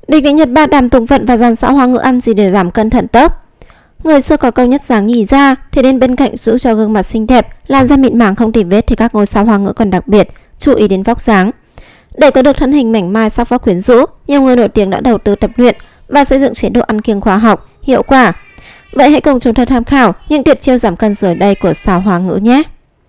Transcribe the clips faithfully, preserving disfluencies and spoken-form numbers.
Địch định Nhật Bản Đàm Tùng Vận và dàn xã Hoa Ngữ ăn gì để giảm cân thần tốc. Người xưa có câu nhất dáng nhì ra, thì đến bên cạnh giữ cho gương mặt xinh đẹp, làn da mịn màng không tì vết thì các ngôi sao Hoa Ngữ còn đặc biệt chú ý đến vóc dáng. Để có được thân hình mảnh mai sắc vóc quyến rũ, nhiều người nổi tiếng đã đầu tư tập luyện và xây dựng chế độ ăn kiêng khoa học, hiệu quả. Vậy hãy cùng chúng tôi tham khảo những tuyệt chiêu giảm cân dưới đây của sao Hoa Ngữ nhé.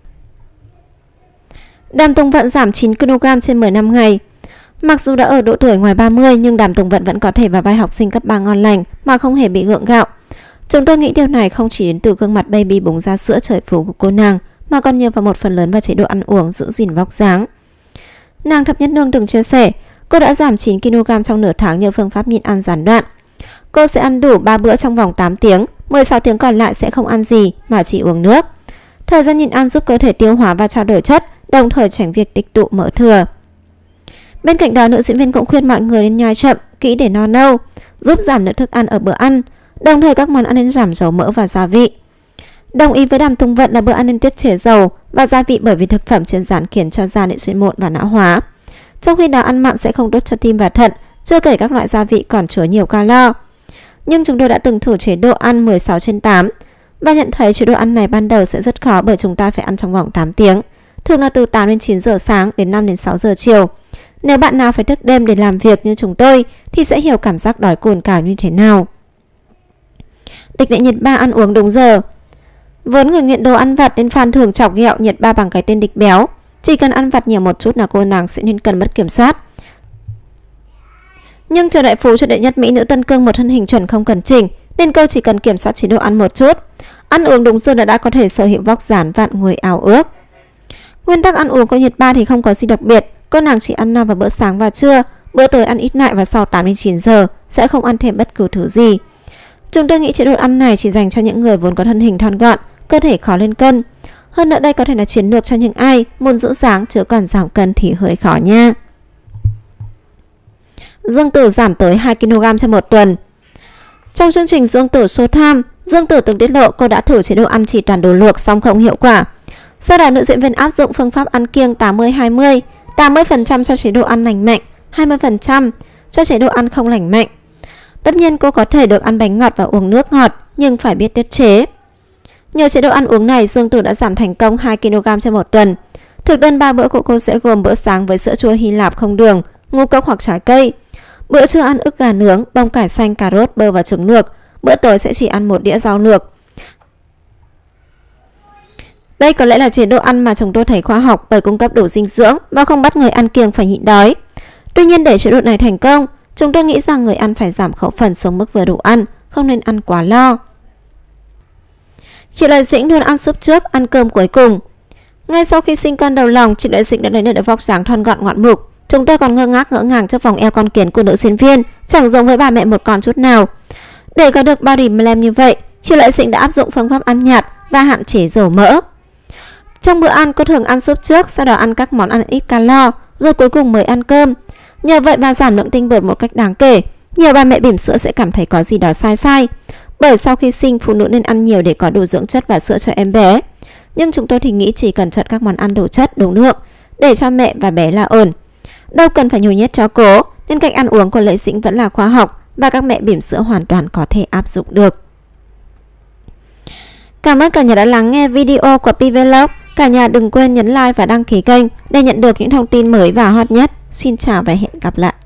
Đàm Tùng Vận giảm chín ki lô gam trên mười năm ngày. Mặc dù đã ở độ tuổi ngoài ba mươi nhưng Đàm Tùng Vận vẫn có thể vào vai học sinh cấp ba ngon lành mà không hề bị gượng gạo. Chúng tôi nghĩ điều này không chỉ đến từ gương mặt baby bùng ra sữa trời phú của cô nàng, mà còn nhờ vào một phần lớn vào chế độ ăn uống giữ gìn vóc dáng. Nàng Thập Nhất Nương từng chia sẻ, cô đã giảm chín ki lô gam trong nửa tháng nhờ phương pháp nhịn ăn gián đoạn. Cô sẽ ăn đủ ba bữa trong vòng tám tiếng, mười sáu tiếng còn lại sẽ không ăn gì mà chỉ uống nước. Thời gian nhịn ăn giúp cơ thể tiêu hóa và trao đổi chất, đồng thời tránh việc tích tụ mỡ thừa. Bên cạnh đó, nữ diễn viên cũng khuyên mọi người nên nhai chậm, kỹ để no nâu, giúp giảm lượng thức ăn ở bữa ăn, đồng thời các món ăn nên giảm dầu mỡ và gia vị. Đồng ý với Đàm Tùng Vận là bữa ăn nên tiết chế dầu và gia vị bởi vì thực phẩm chiên rán khiến cho da bị sụi mụn và não hóa. Trong khi đó ăn mặn sẽ không tốt cho tim và thận, chưa kể các loại gia vị còn chứa nhiều calo. Nhưng chúng tôi đã từng thử chế độ ăn mười sáu trên tám và nhận thấy chế độ ăn này ban đầu sẽ rất khó bởi chúng ta phải ăn trong vòng tám tiếng, thường là từ tám đến chín giờ sáng đến năm đến sáu giờ chiều. Nếu bạn nào phải thức đêm để làm việc như chúng tôi thì sẽ hiểu cảm giác đói cồn cào như thế nào. Địch định Nhật Ba ăn uống đúng giờ. Vốn người nghiện đồ ăn vặt nên fan thường chọc ghẹo Nhật Ba bằng cái tên Địch béo. Chỉ cần ăn vặt nhiều một chút là cô nàng sẽ nên cần mất kiểm soát. Nhưng chờ đại phú cho đệ nhất mỹ nữ Tân Cương một thân hình chuẩn không cần chỉnh, nên cô chỉ cần kiểm soát chế độ ăn một chút. Ăn uống đúng giờ là đã có thể sở hữu vóc dáng vạn người ao ước. Nguyên tắc ăn uống của Nhật Ba thì không có gì đặc biệt. Cô nàng chỉ ăn no vào bữa sáng và trưa, bữa tối ăn ít lại và sau tám đến chín giờ sẽ không ăn thêm bất cứ thứ gì. Chúng tôi nghĩ chế độ ăn này chỉ dành cho những người vốn có thân hình thon gọn, cơ thể khó lên cân. Hơn nữa đây có thể là chiến lược cho những ai muốn giữ dáng chứ còn giảm cân thì hơi khó nha. Dương Tử giảm tới hai ki lô gam trong một tuần. Trong chương trình Dương Tử Showtime, Dương Tử từng tiết lộ cô đã thử chế độ ăn chỉ toàn đồ luộc song không hiệu quả. Sau đó nữ diễn viên áp dụng phương pháp ăn kiêng tám mươi hai mươi, tám mươi phần trăm cho chế độ ăn lành mạnh, hai mươi phần trăm cho chế độ ăn không lành mạnh. Tất nhiên cô có thể được ăn bánh ngọt và uống nước ngọt, nhưng phải biết tiết chế. Nhờ chế độ ăn uống này, Dương Tử đã giảm thành công hai ki lô gam trên một tuần. Thực đơn ba bữa của cô sẽ gồm bữa sáng với sữa chua Hy Lạp không đường, ngũ cốc hoặc trái cây. Bữa trưa ăn ức gà nướng, bông cải xanh, cà rốt, bơ và trứng luộc. Bữa tối sẽ chỉ ăn một đĩa rau luộc. Đây có lẽ là chế độ ăn mà chúng tôi thấy khoa học bởi cung cấp đủ dinh dưỡng và không bắt người ăn kiêng phải nhịn đói. Tuy nhiên để chế độ này thành công, chúng tôi nghĩ rằng người ăn phải giảm khẩu phần xuống mức vừa đủ ăn, không nên ăn quá lo. Chị Lợi Dĩnh luôn ăn súp trước, ăn cơm cuối cùng. Ngay sau khi sinh con đầu lòng, chị Lợi Dĩnh đã lấy được vóc dáng thon gọn ngoạn mục. Chúng tôi còn ngơ ngác ngỡ ngàng trước vòng eo con kiến của nữ diễn viên, chẳng giống với bà mẹ một con chút nào. Để có được body slam như vậy, chị Lợi Dĩnh đã áp dụng phương pháp ăn nhạt và hạn chế dầu mỡ. Trong bữa ăn, cô thường ăn súp trước, sau đó ăn các món ăn ít calo, rồi cuối cùng mới ăn cơm. Nhờ vậy mà giảm lượng tinh bột một cách đáng kể. Nhiều bà mẹ bỉm sữa sẽ cảm thấy có gì đó sai sai. Bởi sau khi sinh, phụ nữ nên ăn nhiều để có đủ dưỡng chất và sữa cho em bé. Nhưng chúng tôi thì nghĩ chỉ cần chọn các món ăn đủ chất, đủ lượng để cho mẹ và bé là ổn. Đâu cần phải nhồi nhét cho cố, nên cách ăn uống của Lợi Dĩnh vẫn là khoa học và các mẹ bỉm sữa hoàn toàn có thể áp dụng được. Cảm ơn cả nhà đã lắng nghe video của Pi Vlog. Cả nhà đừng quên nhấn like và đăng ký kênh để nhận được những thông tin mới và hot nhất. Xin chào và hẹn gặp lại.